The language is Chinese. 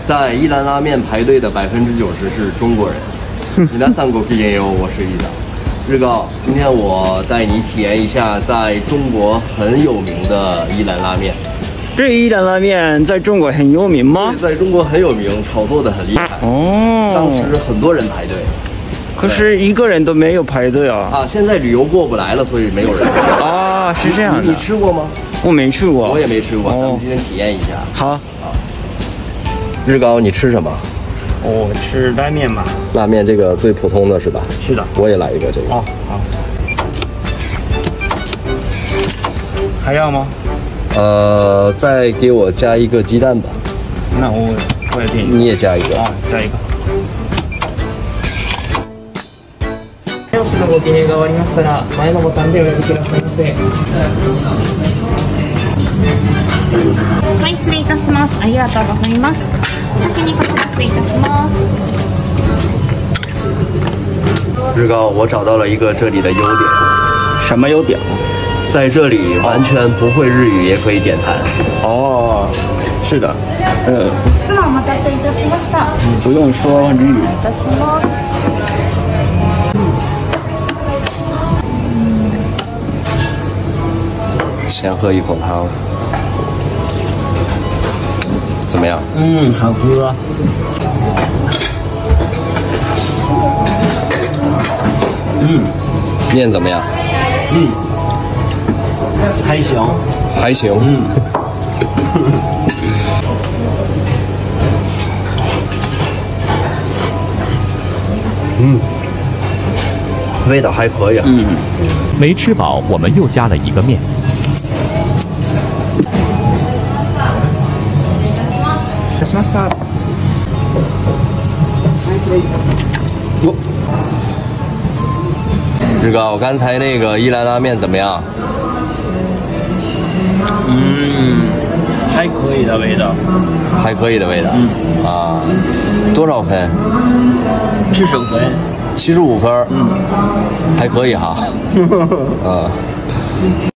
在一兰拉面排队的90%是中国人。皆さんごきげんよう，我是一早。日高，今天我带你体验一下在中国很有名的一兰拉面。 这一兰拉面在中国很有名吗？ 在中国很有名，炒作的很厉害。 哦， 当时很多人排队。 可是一个人都没有排队啊！ 啊，现在旅游过不来了，所以没有人。 啊，是这样的。 你吃过吗？ 我没去过。 我也没吃过，咱们今天体验一下。 好。 日高，你吃什么？ 我吃拉面吧。 拉面这个最普通的是吧？ 是的。 我也来一个这个。 哦，好。还要吗？ 再给我加一个鸡蛋吧。 那我也点。 你也加一个。 啊，加一个。 おすのご記入が終わりましたら前のボタンでお呼びくださいませ。 はい、失礼いたします。ありがとうございます。先にご発声いたします。 日高，我找到了一个这里的优点。 什么优点？ 在这里完全不会日语也可以点餐。 哦，是的。 お待たせいたしました。 不用说日语。 いたします。 先喝一口汤，怎么样？ 好喝。 面怎么样？ 还行。 还行。味道还可以啊。 没吃饱，我们又加了一个面。 出しました。 日高，刚才那个一兰拉面怎么样？ 还可以的味道。 还可以的味道。啊，多少分 75分。 75分。还可以哈。